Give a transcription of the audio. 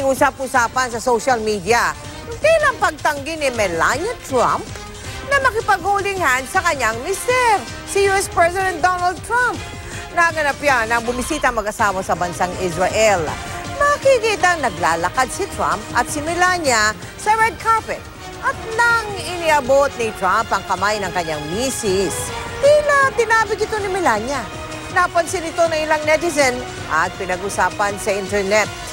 pinag-usap-usapan sa social media yung tilang pagtanggi ni Melania Trump na makipag-holding hands sa kanyang mister, si US President Donald Trump. Naganap yan nang bumisita mag-asawa sa bansang Israel. Makikita naglalakad si Trump at si Melania sa red carpet. At nang iniabot ni Trump ang kamay ng kanyang misis, tila tinabig ito ni Melania. Napansin ito ng ilang netizen at pinag-usapan sa internet.